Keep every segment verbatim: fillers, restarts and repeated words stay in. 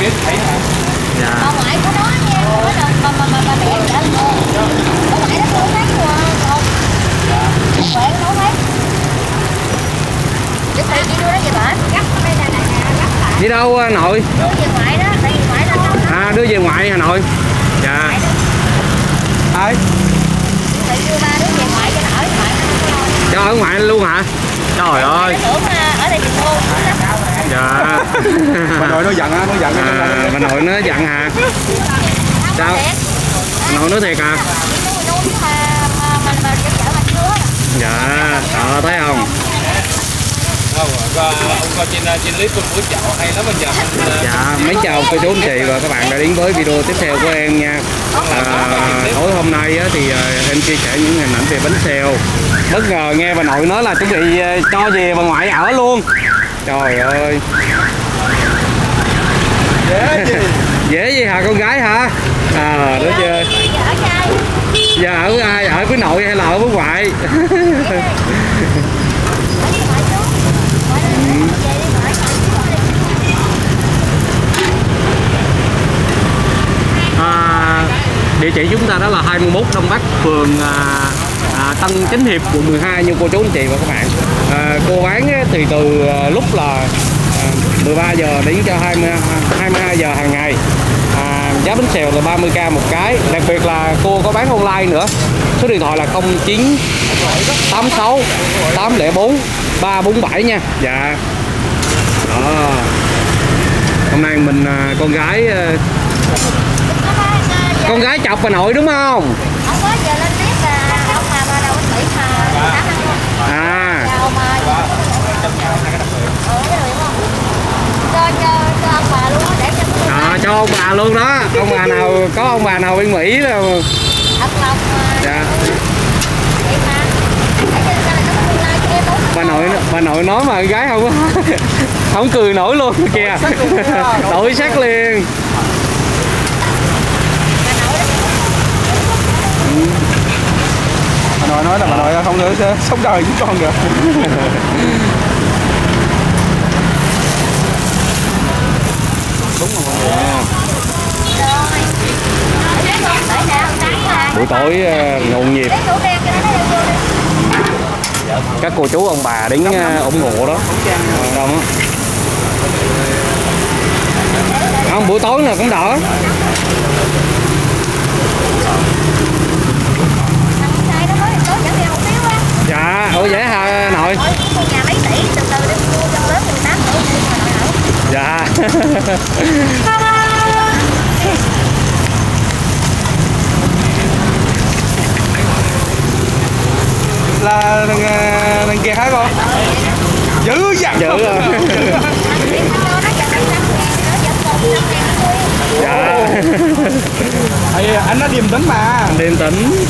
biết thấy hả? Dạ. Bà ngoại của nó nha, nói là bà bà bà bà mẹ đã ngon. Bà ngoại nó nấu thấy qua không? Khỏe nấu thấy. Để phải đi đưa nó về bển, gấp ở đây là là gấp lại. Đi đâu nội? Đưa về ngoại đó, tại vì ngoại nó nấu. À đưa về ngoại Hà Nội. Dạ. Ai? Phải đưa ba đứa về ngoại cho nó ở ngoại nó không có lo. Cho ở ngoại luôn hả? Trời ơi. Nó tưởng ở đây mình mua. Dạ. Bà nội nó giận á, nó giận á. À, bà nội nó giận hả? Sao? Bà nội nói thiệt à? Dạ, ờ thấy không? Không, ông coi trên trên clip của buổi chợ hay lắm bây giờ. Dạ, mấy chào cô chú anh chị và các bạn đã đến với video tiếp theo của em nha. À, tối hôm nay á, thì em chia sẻ những hình ảnh về bánh xèo. Bất ngờ nghe bà nội nói là chuẩn bị cho về bà ngoại ở luôn. Trời ơi. Dễ gì? Dễ gì hả con gái hả? À, đúng chưa? Giờ ở với ai? Ở với nội hay là ở với ngoại? À, địa chỉ chúng ta đó là hai mươi mốt Đông Bắc, phường à, à, Tân Chánh Hiệp, quận mười hai như cô chú anh chị và các bạn. À, cô bán thì từ à, lúc là à, mười ba giờ đến cho hai mươi, hai mươi hai giờ hàng ngày. À, giá bánh xèo là ba mươi k một cái. Đặc biệt là cô có bán online nữa. Số điện thoại là không chín tám sáu tám không bốn ba bốn bảy nha. Dạ. Đó. Hôm nay mình à, con gái à, con gái chọc bà nội đúng không? Không có giờ lên tiếp là ông mà bà đầu bánh Mỹ mà à cho cho cho ông bà luôn á, để cho à, cho ông bà luôn đó. Ông bà nào có ông bà nào bên Mỹ đâu. thật lòng Dạ. vậy mà để cho nó có tương lai cho em. Bà nội bà nội nói mà con gái không không cười nổi luôn kìa. Đổi sắc liền. Bà nội nói là bà nội không được sống đời với con được. Đúng rồi. Buổi tối nhộn nhịp. Các cô chú ông bà đến ủng hộ đó. Đâu đó. Không, buổi tối nào cũng đỡ. Dạ, ủa vậy hả nội? Nhà mấy tỷ từ từ đi mua trong lớn mười tám tuổi mà nội ở. Dạ. Là thằng thằng kia hả con? Dữ dằn. Dữ rồi. Dạ. Anh nó điềm tĩnh mà. Điềm tĩnh.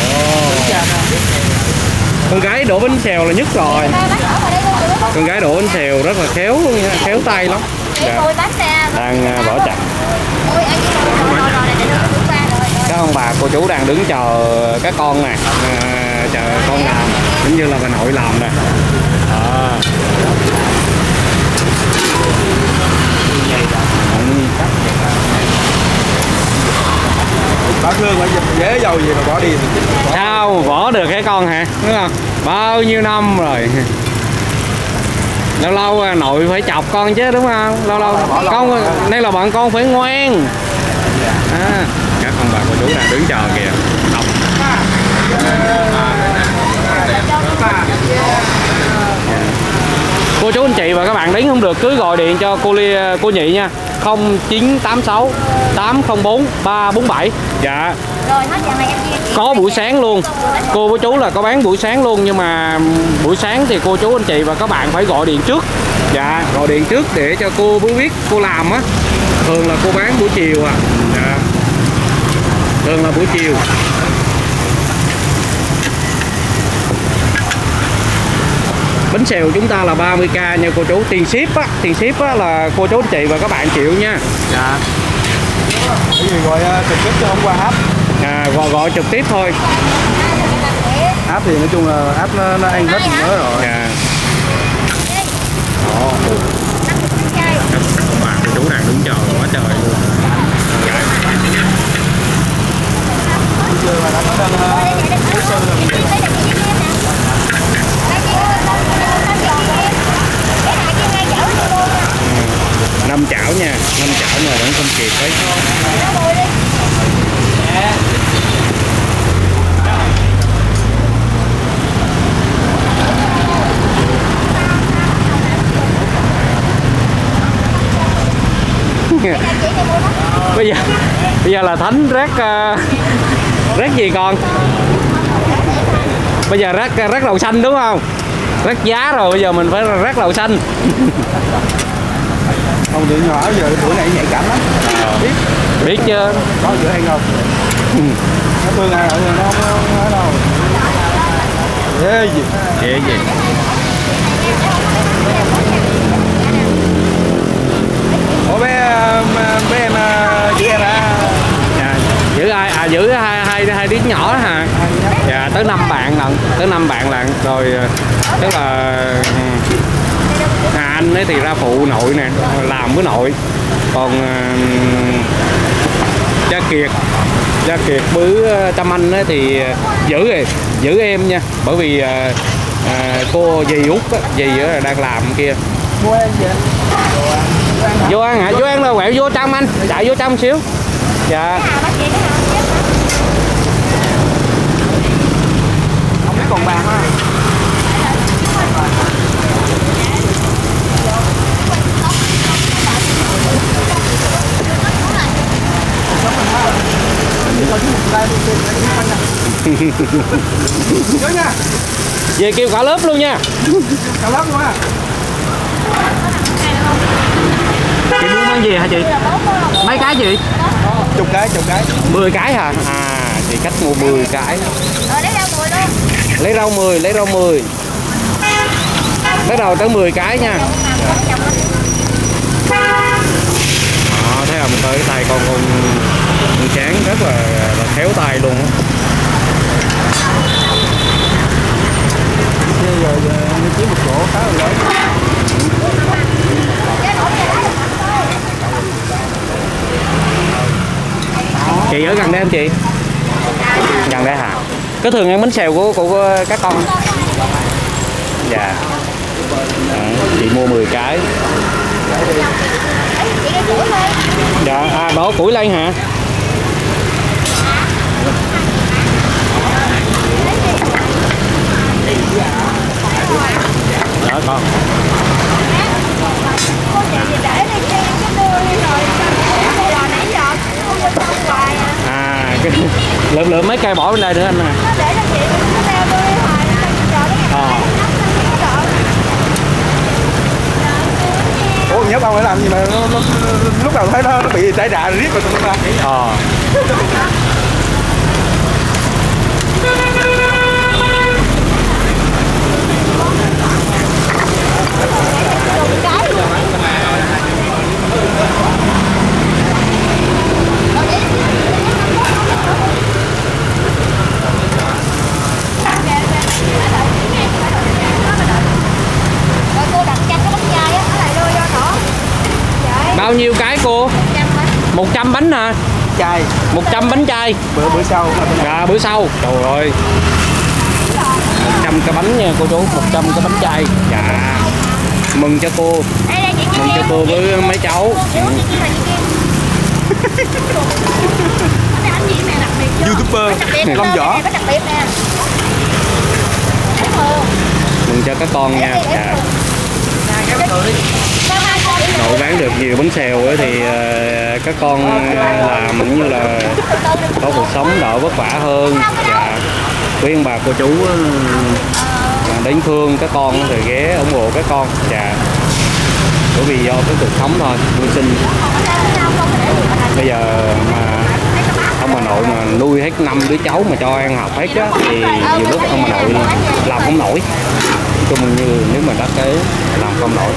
Con gái đổ bánh xèo là nhất rồi. Con gái đổ bánh xèo rất là khéo luôn nha, khéo tay lắm. Dạ. Đang bỏ chặt. Các ông bà cô chú đang đứng chờ các con nè, à, chờ con làm, cũng như là bà nội làm nè. À. Bà Thương mà dễ dầu gì mà bỏ đi. Sao bỏ được cái con hả? Đúng không? Bao nhiêu năm rồi. Lâu lâu nội phải chọc con chứ đúng không? Lâu lâu con đây là bọn con phải ngoan. À, các ông bà cô chú đang đứng chờ kìa. Đọc. Cô chú anh chị và các bạn đến không được cứ gọi điện cho cô Ly, cô Nhị nha. không chín tám sáu tám không bốn ba bốn bảy. Dạ. Có buổi sáng luôn. Cô với chú là có bán buổi sáng luôn, nhưng mà buổi sáng thì cô chú anh chị và các bạn phải gọi điện trước. Dạ, gọi điện trước để cho cô biết cô làm á. Thường là cô bán buổi chiều à. Dạ. Thường là buổi chiều. Bánh xèo chúng ta là ba mươi k nha cô chú. Tiền ship á, tiền ship á là cô chú anh chị và các bạn chịu nha. Dạ. Cái gì gọi trực tiếp chứ không qua app. À, gọi gọi trực tiếp thôi. App thì nói chung là app nó, nó ăn hết nhớ rồi. Dạ. Đó. Các bà cô chú đang đứng chờ quá trời. năm chảo nha, năm chảo mà vẫn không kịp đấy. bây giờ bây giờ là Thánh rác uh, rác gì con? Bây giờ rác rác đậu xanh đúng không? Rác giá rồi, bây giờ mình phải rác đậu xanh. Không tụi nhỏ giờ tuổi này nhạy cảm lắm. À, biết biết chứ. Có giữa hay không? Ừ. Nó thương ai ở nó không ở đâu. Ghê gì? Ghê gì? Ủa bé bé em chị em à? Dạ, giữ ai à, giữ hai hai hai đứa nhỏ hả? Dạ, tới năm bạn lận, tới năm bạn lận rồi, tức là à, anh ấy thì ra phụ nội nè, làm với nội, còn uh, Gia Kiệt Gia Kiệt bứ Tâm Anh ấy thì giữ rồi, giữ em nha, bởi vì uh, uh, cô dì Út á, dì á đang làm kia. Vô ăn hả? Vô ăn là quẹo vô trong anh, chạy vô trong xíu. Dạ. Không biết còn bàn á. Về kêu cả lớp luôn nha. Cả lớp luôn á. Chị muốn món gì hả chị? Mấy cái gì? Chục cái, chục cái. mười cái hả? À, chị khách mua mười cái. Rồi lấy rau mười luôn. Lấy rau mười, lấy rau mười. Bắt đầu tới mười cái nha. Đó, thấy không? Tới tay con con, con chán rất là, là khéo tay luôn. Bây giờ như chiếm một chỗ khá là lớn. Chị ở gần đây không chị? Gần đây hả? Có thường ăn bánh xèo của, của, của các con? Dạ. Đó, chị mua mười cái. Dạ, à, đổ củi lên hả? Đó con. À, cái lượm lượm mấy cây bỏ bên đây nữa anh nè. À. Ủa nhớ ông phải làm gì mà nó, nó, lúc nào thấy nó, nó bị tái đà riết rồi tụi nó ra. Ờ. Bao nhiêu cái cô? một trăm bánh hả? Chai. một trăm bánh chay. Bữa bữa sau. À, bữa sau. Trời ơi. một trăm cái bánh nha cô chú, một trăm cái bánh chay. Dạ. Mừng cho cô. Mừng cho cô với mấy cháu. YouTuber Long Võ. Mừng cho các con nha. Dạ. Nội bán được nhiều bánh xèo ấy thì uh, các con uh, làm cũng như là có cuộc sống đỡ vất vả hơn. Và khuyên bà cô chú uh, đến thương các con thì ghé ủng hộ các con. Và bởi vì do cái cuộc sống thôi, mưu sinh. Bây giờ mà ông bà nội mà nuôi hết năm đứa cháu mà cho ăn học hết á thì nhiều lúc ông bà nội làm không nổi. Chung như nếu mà đắc kế làm không nổi.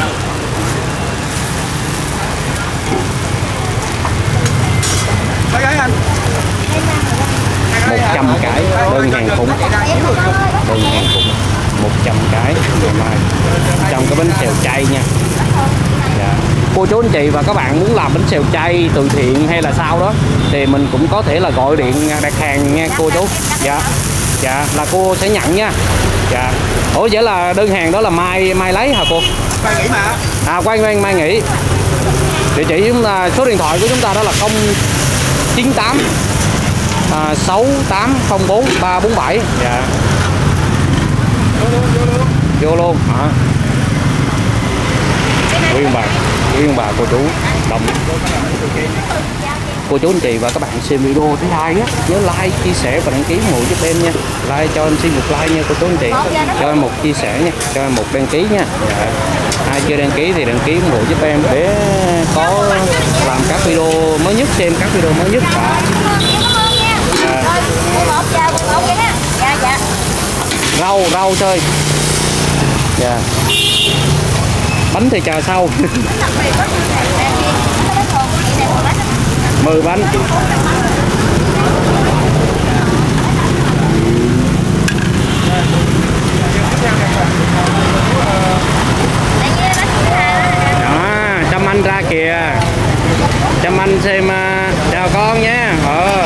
Mấy cái anh? một trăm cái đơn hàng khủng. Đơn hàng khủng. một trăm cái ngày mai. Trong cái bánh xèo chay nha. Dạ. Cô chú anh chị và các bạn muốn làm bánh xèo chay từ thiện hay là sao đó thì mình cũng có thể là gọi điện đặt hàng nha cô chú. Dạ. Dạ là cô sẽ nhận nha. Dạ. Ủa vậy là đơn hàng đó là mai mai lấy hả cô? Mai nghỉ mà. À quay quay mai nghỉ. Địa chỉ chúng ta, số điện thoại của chúng ta đó là không chín tám sáu tám không bốn ba bốn bảy. Dạ. Vô luôn hả? Quý ông bà, quý ông bà cô chú đồng cô chú anh chị và các bạn xem video thấy hay á, nhớ like, chia sẻ và đăng ký ủng hộ giúp em nha. Like cho em xin một like nha cô chú anh chị, cho em một chia sẻ nha, cho em một đăng ký nha. Dạ. Ai chưa đăng ký thì đăng ký ủng hộ giúp em để có làm các video mới nhất, xem các video mới nhất. Dạ. Rau rau thôi. Dạ. Bánh thì chờ sau. mười bánh. Đó, Trâm Anh ra kìa. Trâm Anh xem, uh, chào con nhé. Ờ.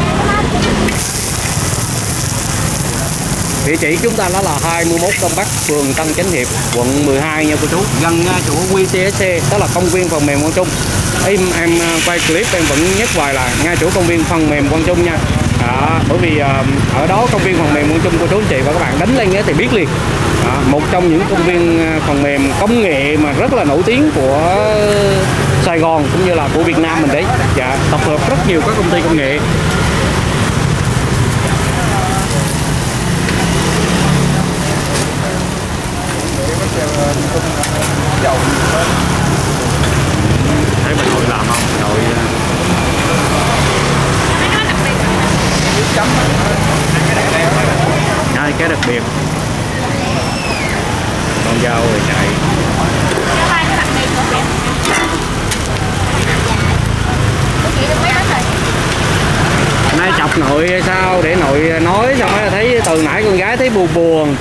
Địa chỉ chúng ta đó là hai mươi mốt Đông Bắc, phường Tân Chánh Hiệp, quận mười hai nha cô chú, gần chỗ quy xê ét xê, đó là công viên phần mềm Quang Trung. Em em quay clip em vẫn nhắc hoài là ngay chỗ công viên phần mềm Quang Trung nha. Đó, bởi vì uh, ở đó công viên phần mềm Quang Trung cô chú anh chị và các bạn đánh lên nhé thì biết liền. Đó, một trong những công viên phần mềm công nghệ mà rất là nổi tiếng của Sài Gòn cũng như là của Việt Nam mình đấy. Dạ, tập hợp rất nhiều các công ty công nghệ. Thấy bà nội làm không? Nội hai cái đặc biệt. Con dao rồi chạy. Nay chọc nội hay sao để nội nói xong rồi thấy từ nãy con gái thấy buồn buồn.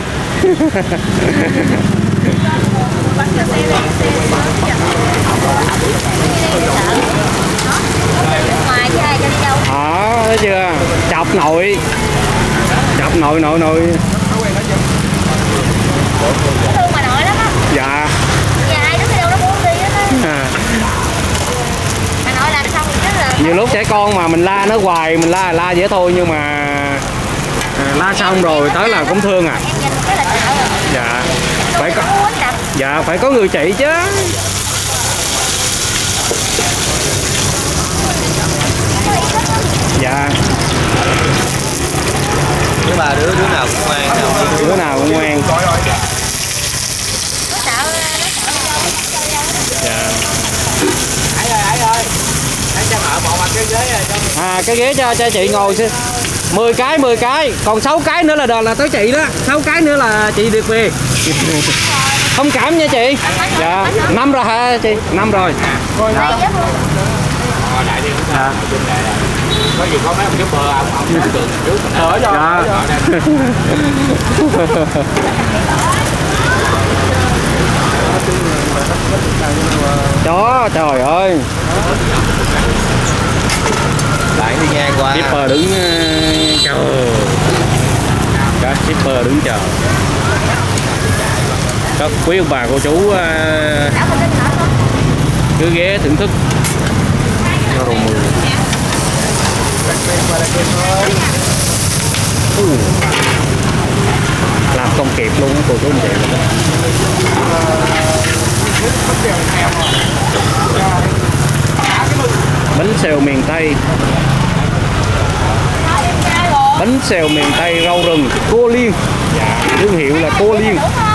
Đó, thấy chưa? Chọc nội. Chọc nội nội nội. Thương bà nội lắm á. Dạ. Nhà ai đứng đâu nó muốn đi hết á. Bà nội làm xong chứ là nhiều lúc trẻ con mà mình la nó hoài, mình la la dễ thôi nhưng mà la xong rồi tới là cũng thương à. em nhìn cái là sợ rồi. Dạ. Phải có. Dạ, phải có người chị chứ. Dạ. Chứ bà đứa đứa nào cũng ngoan, Đứa nào cũng ngoan. Dạ. À, cái ghế cho cho chị ngồi xem. mười cái, mười cái, còn sáu cái nữa là đợt là tới chị đó, sáu cái nữa là chị được về. Thông cảm nha chị. Dạ, năm rồi hả chị? Năm rồi. Dạ. Dạ. Có gì có mấy ông giúp bờ ông ông đường trước mình ở cho. Chó, trời ơi. bạn đi ngang qua. Shipper đứng chờ. Các shipper đứng chờ. Các quý ông bà cô chú cứ ghé thưởng thức cho đồ mười. Uh. Làm không kịp luôn cô chú anh chị. Bánh xèo miền Tây. Bánh xèo miền Tây rau rừng Cô Liên. Thương hiệu là Cô Liên.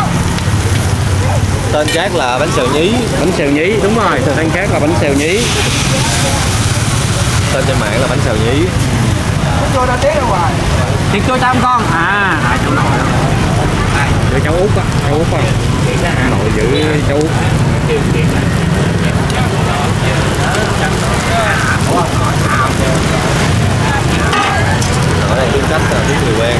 Tên khác là bánh xèo nhí. Bánh xèo nhí, đúng rồi, tên khác là bánh xèo nhí. Tên trên mạng là bánh xèo nhí. Thịt cua tam con. À, à cháu nội đó. Giữ cháu Út á, cháu Út á. Hà Nội giữ cháu Út. Ở đây tương cách là biết người quen.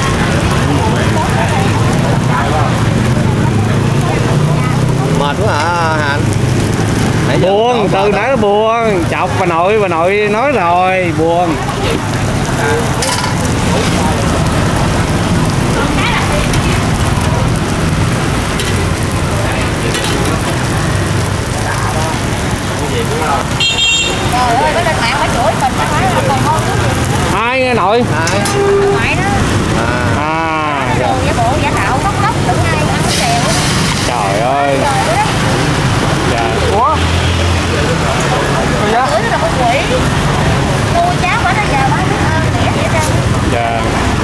Mệt quá hả Hạnh? Buồn, từ nãy nó buồn. Chọc bà nội, bà nội nói rồi, buồn. Trời ơi, có lên mạng phải chửi mình nó nói là còn ngon cái gì. Ai nghe nội? Ngoại đó. À, Đồ giả bộ giả tạo khóc khóc đừng ai ăn cái xèo. trời ơi. Trời ơi. Dạ. Ủa? Chửi nó là con quỷ. Cô cháu bả nó già bả biết ơn nghĩa vậy ra. Dạ.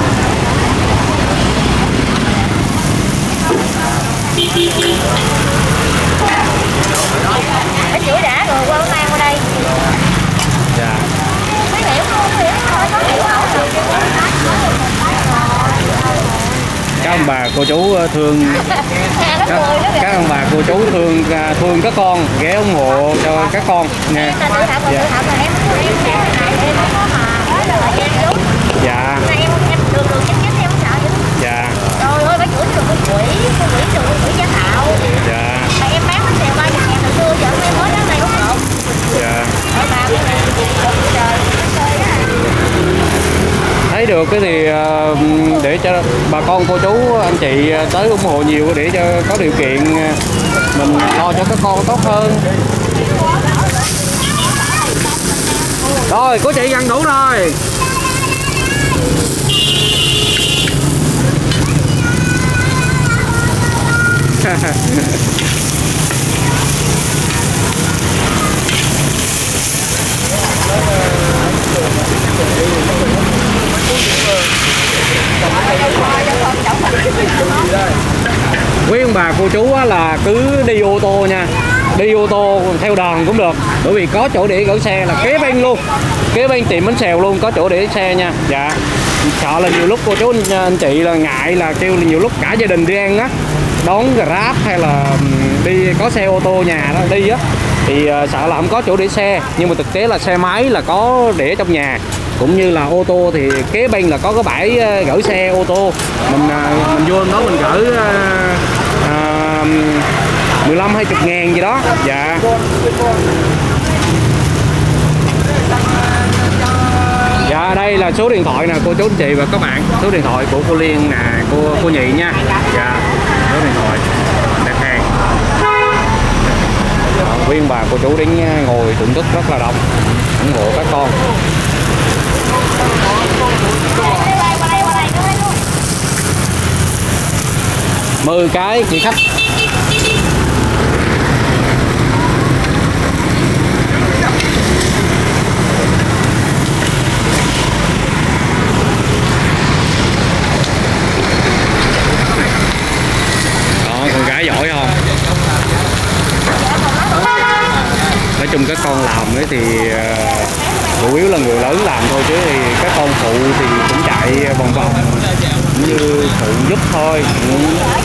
Phải chửi đã rồi qua mang qua đây. Dạ. Mới hiểu không? Hiểu thôi, có hiểu không? Các ông bà cô chú thương Hà nó các, cười đó kìa. các ông bà cô chú thương thương các con, ghé ủng hộ cho các con nha. Em là tự học rồi, tự học là em em em này em không có mà nói là em đúng. Dạ. Mà em em đường đường chính chính em không sợ chứ. Dạ. Trời ơi, phải chửi được con quỷ, con quỷ được con quỷ giả tạo. Dạ. Mà em bán bánh xèo ba mươi ngàn từ xưa giờ em mới đến đây út lộn. Dạ. Ôi bà cái này trời trời đó. Thấy được cái thì ờ, để cho bà con cô chú anh chị tới ủng hộ nhiều để cho có điều kiện mình lo cho các con tốt hơn. Rồi cô chị gần đủ rồi. Quý ông bà cô chú á, là cứ đi ô tô nha, đi ô tô theo đoàn cũng được, bởi vì có chỗ để gửi xe là kế bên luôn, kế bên tiệm bánh xèo luôn, có chỗ để xe nha. Dạ, sợ là nhiều lúc cô chú anh, anh chị là ngại là kêu là nhiều lúc cả gia đình đi ăn á, đón Grab hay là đi có xe ô tô nhà đó đi á thì uh, sợ là không có chỗ để xe, nhưng mà thực tế là xe máy là có để trong nhà, cũng như là ô tô thì kế bên là có cái bãi uh, gửi xe ô tô, mình uh, mình vô đó mình gửi uh, uh, mười lăm hai mươi ngàn gì đó. Dạ. Dạ, đây là số điện thoại nè cô chú anh chị và các bạn, số điện thoại của cô Liên nè, cô cô Nhị nha. Dạ, số điện thoại đặt hàng. Viên bà cô chú đến ngồi thưởng thức rất là đông, ủng hộ các con. Mười cái chị khách. Đó, con gái giỏi không? Nói chung các con làm ấy thì uh, chủ yếu là người lớn làm thôi, chứ thì các con phụ thì cũng chạy vòng vòng cũng như phụ giúp thôi. Ừ.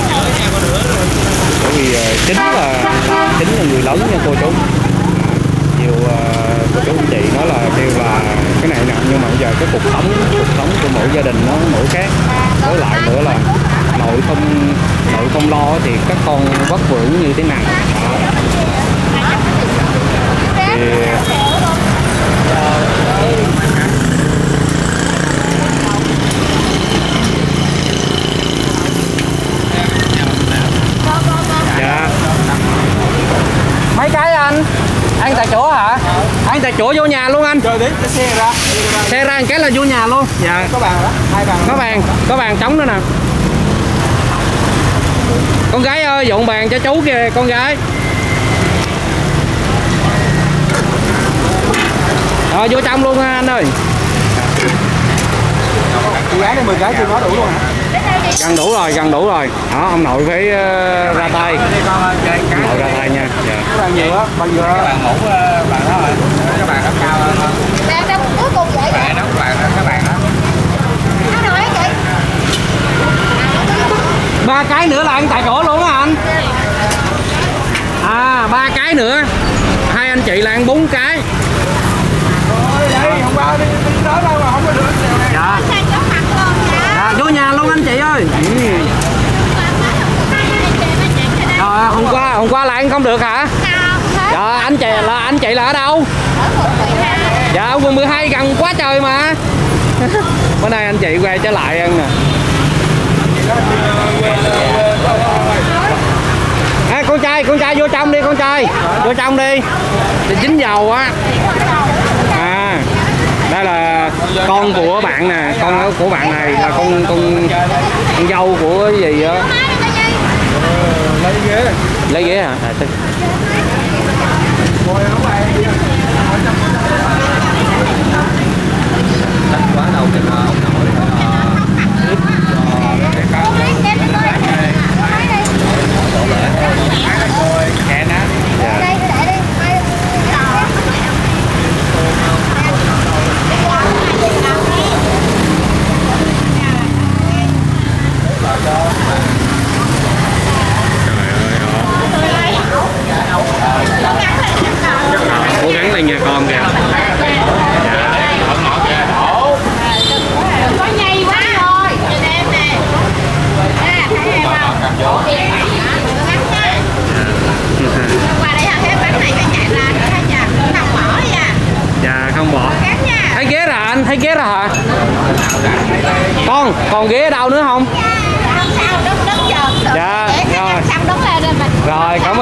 Bởi vì uh, chính là chính là người lớn nha cô chú. Nhiều uh, cô chú anh chị nói là kêu là cái này nè, nhưng mà bây giờ cái cuộc sống cuộc sống của mỗi gia đình nó mỗi khác. Với lại nữa là nội không nội không lo thì các con vất vưởng như thế nào. Đó. Thì dạ. Mấy cái anh ăn tại chỗ hả? Ăn tại chỗ vô nhà luôn anh. Rồi đến cái xe ra. Xe ra một cái là vô nhà luôn. Dạ. Có bàn đó, hai bàn. Có bàn, có bàn trống nữa nè. Con gái ơi, dọn bàn cho chú kìa con gái. Rồi vô trong luôn anh ơi. Chị gái này mười cái chưa nói đủ luôn hả? Gần đủ rồi, gần đủ rồi. Đó, ông nội phải uh, ra tay. Ông nội ra tay nha. Dạ. Cái bàn nhiều á, bàn nhiều á. Các bạn ngủ bạn đó rồi. Các bạn nó cao hơn không? Đang đâu cuối cùng vậy vậy? Bạn đó các bạn các bạn đó. Nó nói chị. Ba cái nữa là ăn tại chỗ luôn á anh. À, ba cái nữa. Hai anh chị là ăn bốn cái. Rồi đây, hôm qua đi tới đâu mà không có được xèo này. Dạ. Dạ, vô nhà luôn anh chị ơi. Ừ. Rồi, hôm qua hôm qua là ăn không được hả? Dạ, anh chị là anh chị là ở đâu? Dạ, ở quận mười hai gần quá trời mà. Bữa nay anh chị quay trở lại ăn nè. À, cô con trai, con trai vô trong đi, con trai vô trong đi để dính dầu á. À đây là con của bạn nè, con của bạn này là con con con dâu của cái gì á. Lấy ghế. Lấy ghế hả? À, quá đâu kìa ông nổi kẹt á. cố gắng lên nhà con kìa. Có nhây quá rồi. Nhìn em nè. À, thấy em không? Qua đây hả? Cái bánh này cái chạy ra nữa hả nhà? Không bỏ đi à? Dạ không bỏ. Cắn nha. Thấy ghế rồi anh, thấy ghế rồi hả? Con, còn ghế ở đâu nữa không? Không sao, đứng đứng chờ. Dạ, để rồi. Xong đứng lên rồi mình. Rồi, cảm ơn.